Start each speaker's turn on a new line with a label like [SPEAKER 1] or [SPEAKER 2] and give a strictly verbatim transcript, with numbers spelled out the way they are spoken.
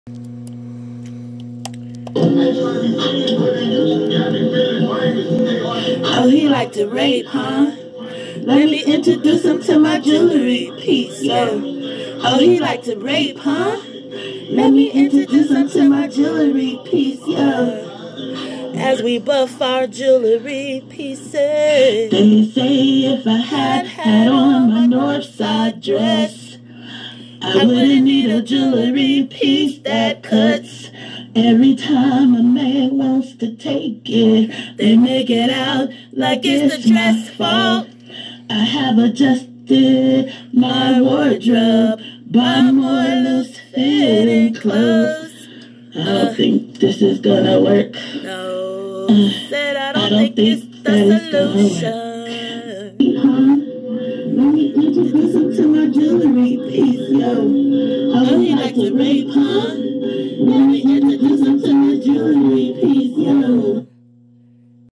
[SPEAKER 1] Oh, he like to rape, huh? Let me introduce him to my jewelry piece, yo. Oh, he like to rape, huh? Let me introduce him to my jewelry piece, yo. As we buff our jewelry pieces. They say if I had had on my SouthSide dress, I wouldn't need a jewelry piece that cuts. Every time a man wants to take it, they make it out like it's the dress fault. I have adjusted my wardrobe, buy more loose-fitting clothes. I don't think this is gonna work. No, uh, said I don't, I don't think, think it's the solution. Let me introduce him to my jewelry piece, yo. Oh, he like to rape, huh? Let me introduce him to my jewelry